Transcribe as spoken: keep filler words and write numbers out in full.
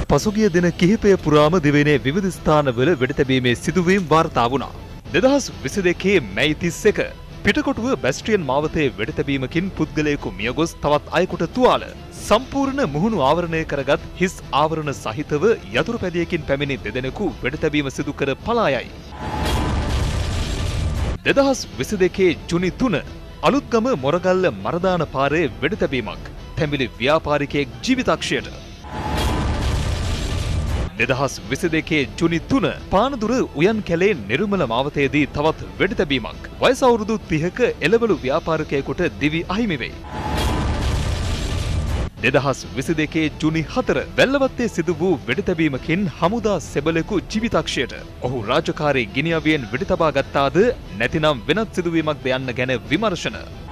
පසුගිය දින කිහිපය පුරාම දිවයිනේ විවිධ ස්ථානවල වෙඩිතැබීමේ සිදුවීම් වාර්තා වුණා. දෙදහස් විසි දෙකේ මැයි තිස් එක පිටකොටුව බැස්ට්‍රියන් මාවතේ වෙඩිතැබීමකින් පුද්ගලයෙකු මියගොස් තවත් අයෙකුට තුවාල. සම්පූර්ණ මුහුණු ආවරණය කරගත් හිස් ආවරණ සහිතව යතුරු පැදියකින් පැමිණි දෙදෙනෙකු වෙඩිතැබීම සිදු කර පලා යයි. දෙදහස් විසි දෙකේ ජුනි තුන අලුත්ගම මොරගල්ල මරදාන පාරේ වෙඩිතැබීමක්. තැඹිලි ව්‍යාපාරිකයෙක් ජීවිතක්ෂයට. දෙදහස් විසි දෙකේ ජුනි තුන පානදුර උයන් කැලේ නිර්මල මාවතේදී තවත් වෙඩිතැබීමක්. වයස අවුරුදු තිහක එළවලු ව්‍යාපාරිකයෙකුට දිවි අහිමි වෙයි. දෙදහස් විසි දෙකේ ජුනි හතර වැල්ලවත්තේ සිදු වූ වෙඩිතැබීමකින් හමුදා සෙබළෙකු ජීවිතක්ෂයට. ඔහු රාජකාරී ගිනි අවියෙන් වෙඩි තබා ගත්තාද නැතිනම් වෙනත් සිදුවීමක්ද යන්න ගැන විමර්ශන.